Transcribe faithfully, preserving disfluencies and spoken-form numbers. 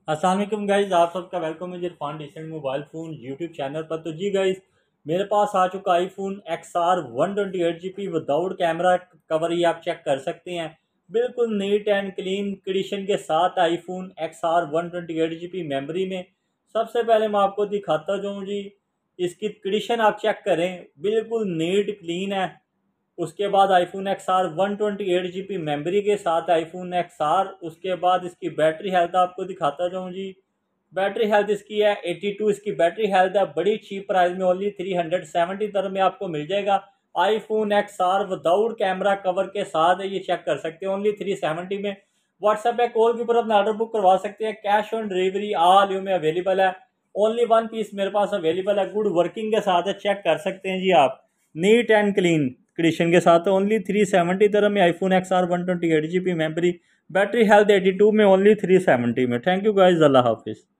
अस्सलाम वालेकुम गाइज़, आप सबका वेलकम है Irfan decent mobile phone YouTube channel पर। तो जी गाइज़, मेरे पास आ चुका iPhone X R one twenty eight G B without camera cover, ये आप चेक कर सकते हैं। बिल्कुल नीट एंड क्लीन कंडीशन के साथ iPhone X R one twenty eight G B memory में। सबसे पहले मैं आपको दिखाता जाऊँ जी, इसकी कंडीशन आप चेक करें, बिल्कुल नीट क्लीन है। उसके बाद iPhone X R one twenty eight G B memory के साथ आईफोन एक्स आर। उसके बाद इसकी बैटरी हेल्थ आपको दिखाता जाऊँ जी। बैटरी हेल्थ इसकी है एटी टू, इसकी बैटरी हेल्थ है। बड़ी चीप प्राइस में ओनली थ्री हंड्रेड सेवेंटी दर में आपको मिल जाएगा। IPhone X R without camera cover के साथ है, ये चेक कर सकते हैं ओनली थ्री सेवेंटी में। व्हाट्सएप पे कॉल के ऊपर अपना ऑर्डर बुक करवा सकते हैं। कैश ऑन डिलीवरी ऑल यू में अवेलेबल है। ओनली वन पीस मेरे पास अवेलेबल है, गुड वर्किंग के साथ है, चेक कर सकते हैं जी आप। नीट एंड क्लीन कंडीशन के साथ ओनली थ्री सेवेंटी दर में iPhone X R one twenty eight G B memory. Battery health eighty two में ओनली थ्री सेवेंटी में। थैंक यू गाइज, अल्लाह हाफिज़।